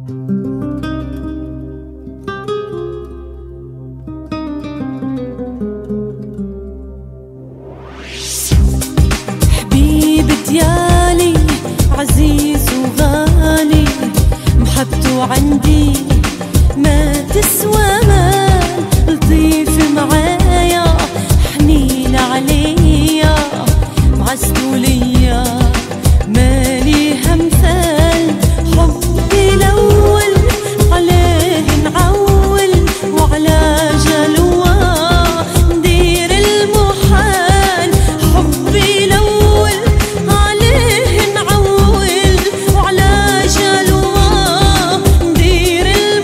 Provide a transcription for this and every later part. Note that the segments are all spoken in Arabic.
حبيب ديالي عزيز وغالي، محبته عندي ما تسوى مال. لطيف معايا حنين عليا، معزته ليا مالي همثال. حبي الأول عليه نعول، وعلى جلوة ندير المحال. حبي الأول عليه نعول، وعلى جلوة ندير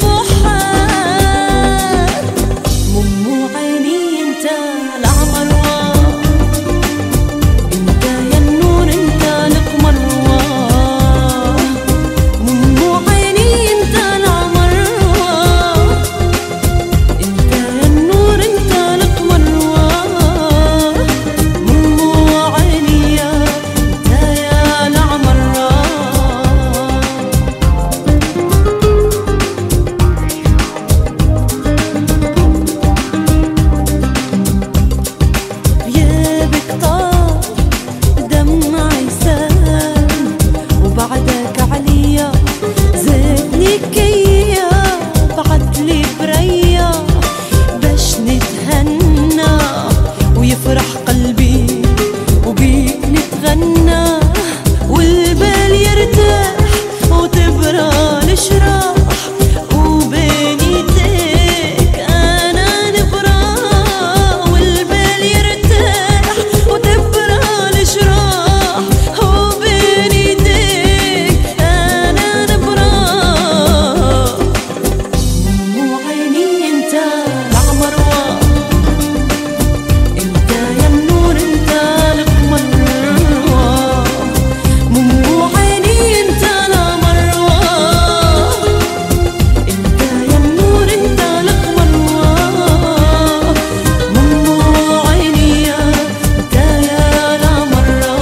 المحال. مو عيني انت العمروة، انت يا النور انت القمر. مو عيني انت العمروة، انت يا النور انت القمر. مو عيني انت يا العمروة. غيابك طال دمعي سال، وبعدك عليا زادني كيا. بعتلي بريا باش نتهنى، ويفرح قلبي وبيك نتغنى. والبال يرتاح وتبرى الشراح، وبين يديك انا نبرى. والبال يرتاح وتبرى الشراح، وبين يديك انا نبرى. مو عيني انت العمروة، انت يا النور انت القمر. مو عيني انت العمروة، انت يا النور انت القمر. مو عيني انت يا العمروة.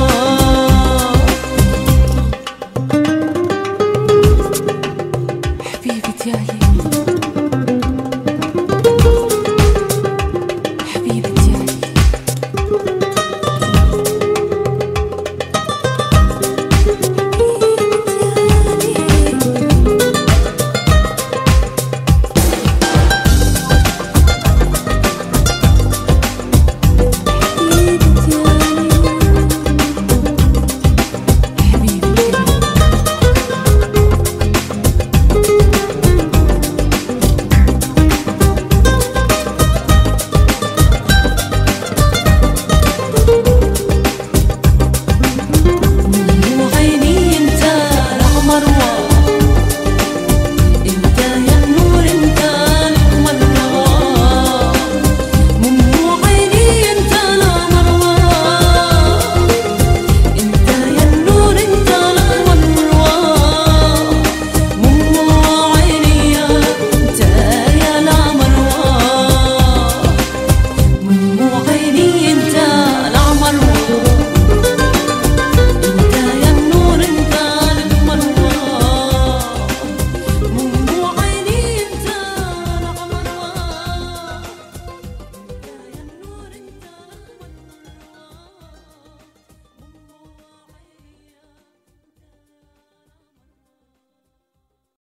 حبيبي ديالي